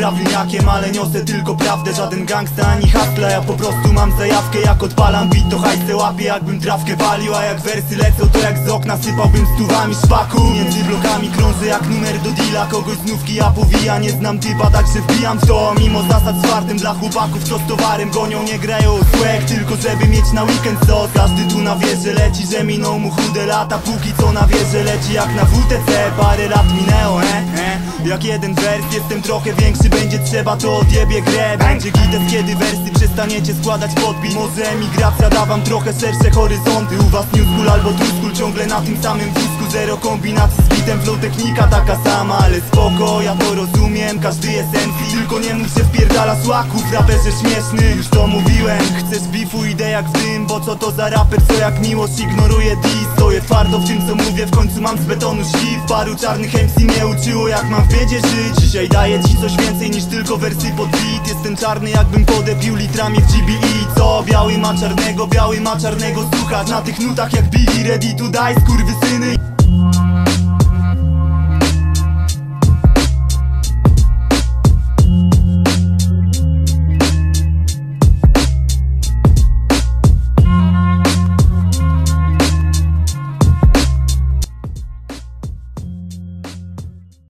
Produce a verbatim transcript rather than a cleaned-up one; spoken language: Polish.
prawilniakiem, ale niosę tylko prawdę. Żaden gangsta ani hustla, ja po prostu mam zajawkę. Jak odpalam beat to hajsę łapię, jakbym trawkę walił. A jak wersy lecą to jak z okna sypałbym stówami szpaku. Między blokami krążę jak numer do deala. Kogoś znówki ja powija, nie znam typa, także wbijam w to. Mimo zasad zwartym dla chłopaków, co z towarem gonią. Nie grają o swag, tylko żeby mieć na weekend sos. Każdy tu na wieży leci, że miną mu chude lata. Póki co na wieży leci jak na W T C. Parę lat minęło, e, e. Jak jeden wers, jestem trochę większy, będzie trzeba to odjebie grę. Będzie gites, kiedy wersy przestaniecie składać podbit. Może emigracja da wam trochę szersze horyzonty. U was new school albo true school, ciągle na tym samym wózku. Zero kombinacji z bitem, flow technika taka sama. Ale spoko, ja to rozumiem, każdy jest M C. Tylko nie mów, że wpierdala słaków, raperze śmieszny. Już to mówiłem, chcesz bifu, idę jak w dym. Bo co to za raper, co jak miłość ignoruje diss. Stoję twardo w tym co mówię, w końcu mam z betonu śliw. Paru czarnych M C mnie uczyło jak mam w biedzie żyć. Dzisiaj daję ci coś więcej niż tylko wersy pod beat. Jestem czarny jakbym podepił litrami w G B E. Co? Biały ma czarnego, biały ma czarnego, słuchać na tych nutach jak Biggie. Ready to die, skurwysyny.